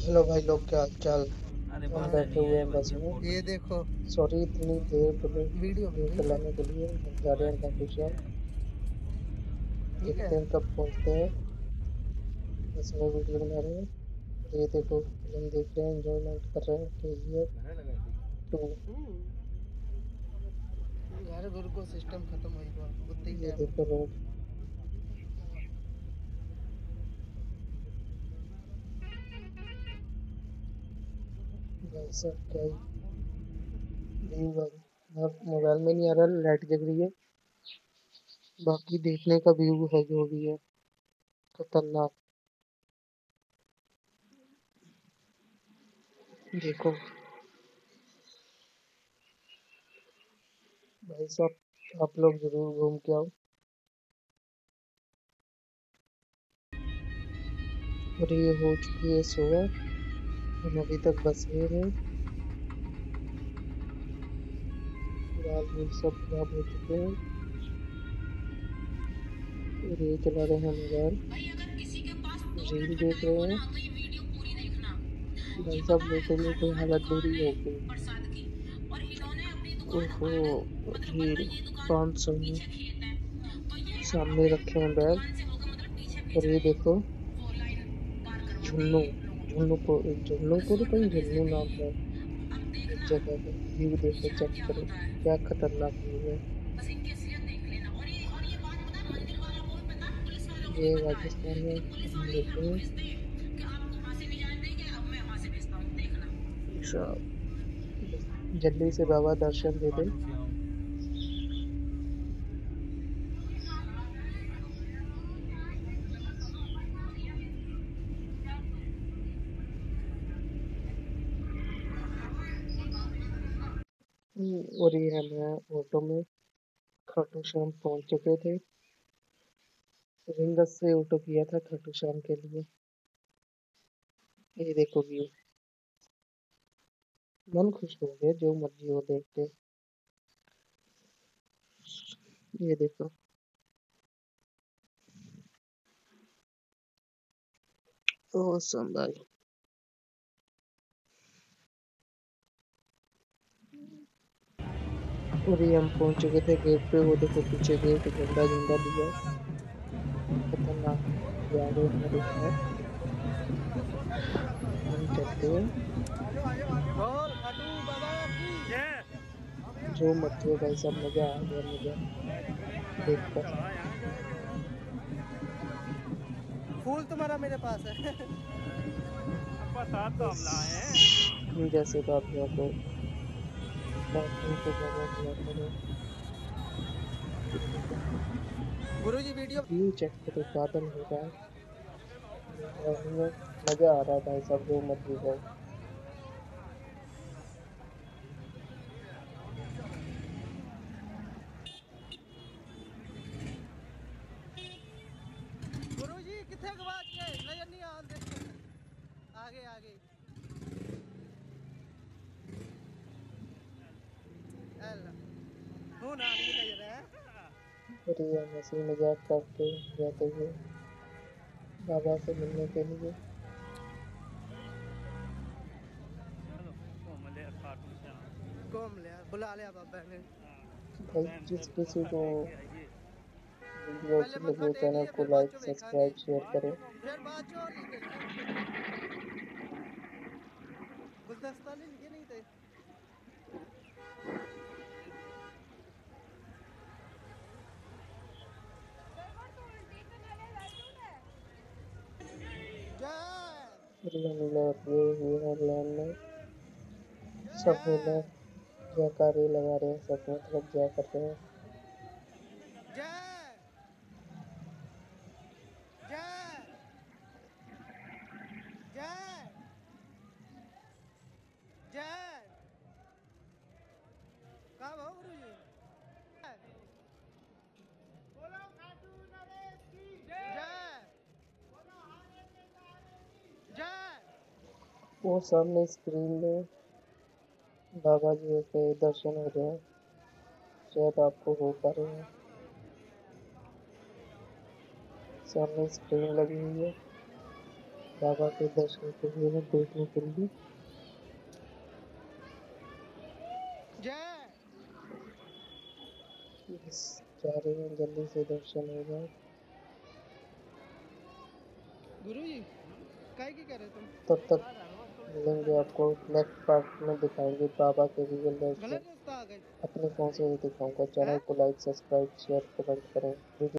Hello भाई लोग, क्या हाल चाल। अरे हम बात बैठे नहीं हुए है हैं बस बच्चे में। फोटो। ये देखो सॉरी इतनी देर बुलेट वीडियो बन रही लेकर है। लाने के लिए। हम जा रहे हैं खाटू श्याम। ठीक है। देखते हैं कब पहुंचते हैं। बस में वीडियो बना रहे हैं। और ये देखो फिल्म देख रहे हैं, एंजॉयमेंट कर रहे हैं। KGF 2। घर घर को सिस्टम खत्म हो गया उतने ही ये टाइम। देखो रोड। भाई साहब क्या व्यू भाई। अब मोबाइल में नहीं आ रहा, लाइट जग रही है। बाकी देखने का व्यू है जो भी है, खतरनाक। देखो भाई साहब, आप लोग जरूर घूम के आओ। और ये हो चुकी है सुबह। हम अभी तक बस में हैं। बाल बूल सब खराब हो चुके हैं। और ये चला रहे हैं मोबाइल, रील देख रहे हैं। भाई साहब लोटो में कोई हालत बुरी हो गई। ओहो, रील 500 में। सामने रखे हैं बैग। और ये देखो झुन्नू, झुन्नूपुर कहीं झुन्नू नाम है एक जगह का। व्यू देखो, चेक करो क्या खतरनाक व्यू है। ये राजस्थान में हम रुके हैं। अच्छा, जल्दी से बाबा दर्शन दे दे। और ये हम ऑटो में खाटू श्याम पहुंच चुके थे। रिंगस से ऑटो किया था खाटू श्याम के लिए। ये देखो व्यू, मन खुश हो गया जो मर्जी हो देख के। ये देखो ऑसम भाई। और ये हम पहुंच चुके थे गेट पे। वो देखो पीछे गेट, झंडा झंडा लिया। खतरनाक। ये आ गए हमारे साथ। हम चलते हैं। बोल खाटू बाबा की जो मर्जी हो भाई साहब, मजा आ गया मजा देखकर। फूल तुम्हारा मेरे पास है। बस हम जैसे बाबियों को बाबियों को बाबा बुला करो। ये देखो गुरु जी वीडियो। व्यू चेक करो, बादल हो रहा है। मजा आ रहा है भाई साहब, जो मर्जी हो। गुरु जी किथे गवाच गए, नजर नहीं आ रहे। आगे आगे एला हो ना नहीं नजर है। और ये हम हंसी मजाक करते जाते हुए बाबा से मिलने के लिए। कौम लिया बुला लिया बाबा ने। भाई जिस किसी को वीडियो पहले अच्छी मत्था लगे टेक चैनल लिए को फिर बाद लाइक चो देखेंगे। सब्सक्राइब शेयर करें। फिर बाद चो नहीं देखेंगे। गुलदस्ता ले लिए नहीं थे। जय लॉर्ड ये है लैंड में। सब जय लोग जयकारे लगा रहे हैं, सब मतलब जय कर रहे हैं। जय जय जय जय कहा भाव गुरु जी। बोलो खाटू नरेश की जय जय। वो सामने स्क्रीन में बाबा जी के दर्शन हो रहे हैं, शायद आपको हो पा रहे हैं। सामने स्क्रीन लगी हुई है। बाबा के दर्शन के लिए, देखने के लिए। जय बस जा रहे हैं, जल्दी से दर्शन हो जाए। गुरु जी काय की कह रहे तुम? तब तक मिलेंगे आपको नेक्स्ट पार्ट में, दिखाएंगे बाबा के रियल दर्शन। गलत रास्ता आ गए अपने फोन से ही दिखाऊंगा। चैनल हैं? को लाइक, सब्सक्राइब, शेयर, कमेंट करें।